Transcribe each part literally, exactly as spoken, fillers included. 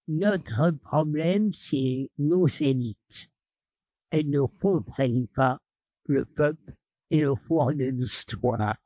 Notre problème, c'est nos élites. Elles ne comprennent pas le peuple et le cours de l'histoire.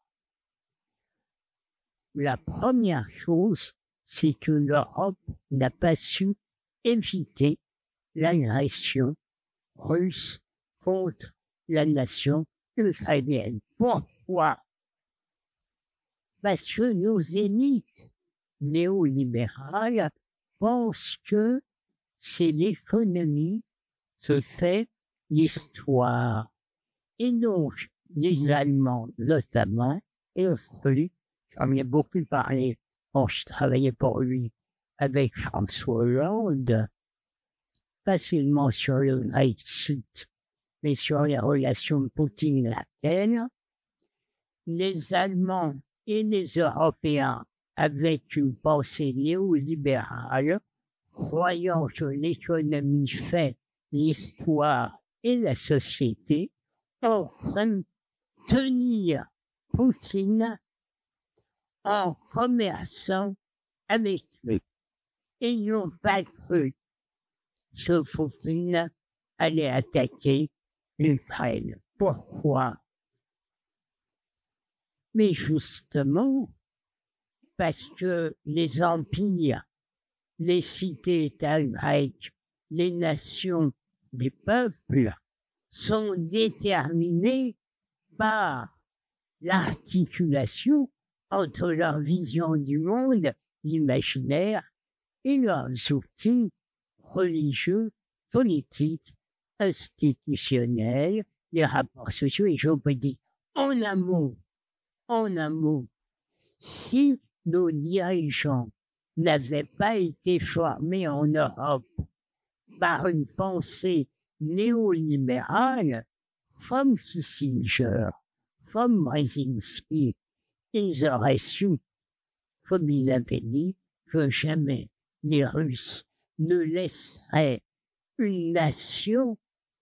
La première chose, c'est que l'Europe n'a pas su éviter l'agression russe contre la nation ukrainienne. Pourquoi? Parce que nos élites néolibérales pensent que c'est l'économie qui fait l'histoire. Et donc, les Allemands, notamment, et eux, j'en ai beaucoup parlé quand je travaillais pour lui avec François Hollande, pas seulement sur le Brexit, mais sur les relations Poutine-Merkel, les Allemands et les Européens, avec une pensée néolibérale, croyant que l'économie fait l'histoire et la société, en train de tenir Poutine en commerçant avec lui. Ils n'ont pas cru que Poutine allait attaquer l'Ukraine. Pourquoi? Mais justement, parce que les empires, les cités-États grecs, les nations, les peuples sont déterminés par l'articulation entre leur vision du monde, l'imaginaire, et leurs outils religieux, politiques, institutionnels, les rapports sociaux et géopolitiques. En un mot, en un mot, si nos dirigeants n'avaient pas été formés en Europe par une pensée néolibérale, comme Kissinger, comme Brzezinski, ils auraient su, comme il avait dit, que jamais les Russes ne laisseraient une nation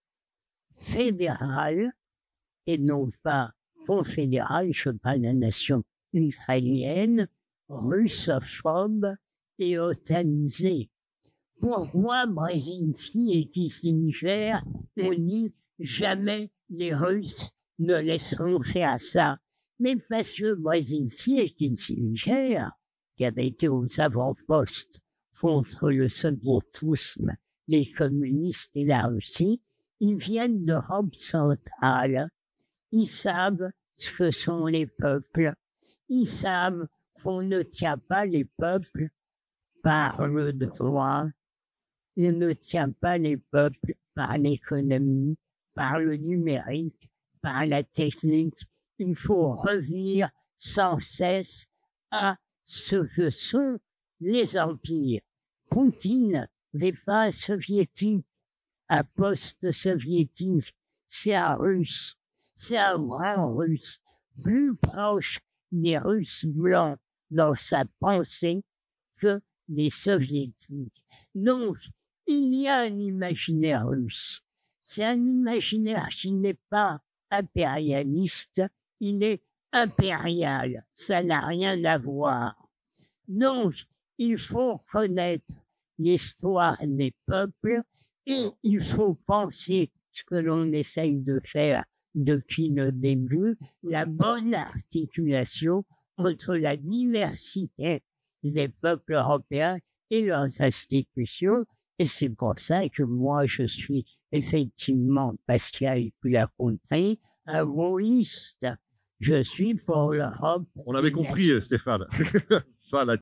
fédérale et non pas confédérale, je parle de la nation ukrainienne, russophobe et otanisée. Pourquoi Brzezinski et Kissinger ont dit jamais les Russes ne laisseront faire ça? Mais parce que Brzezinski et Kissinger, qui avaient été aux avant-postes contre le soviétisme, les communistes et la Russie, ils viennent d'Europe centrale. Ils savent ce que sont les peuples. Ils savent qu'on ne tient pas les peuples par le droit. On ne tient pas les peuples par l'économie, par le numérique, par la technique. Il faut revenir sans cesse à ce que sont les empires. Poutine n'est pas soviétique, un post-soviétique, c'est un russe, c'est un grand russe, plus proche des Russes blancs dans sa pensée que des soviétiques. Donc, il y a un imaginaire russe. C'est un imaginaire qui n'est pas impérialiste, il est impérial. Ça n'a rien à voir. Donc, il faut connaître l'histoire des peuples et il faut penser ce que l'on essaye de faire depuis le début, la bonne articulation entre la diversité des peuples européens et leurs institutions. Et c'est pour ça que moi, je suis effectivement, Pascal et puis la compris, un gaulliste. Je suis pour l'Europe. On avait compris, Stéphane. Ça, la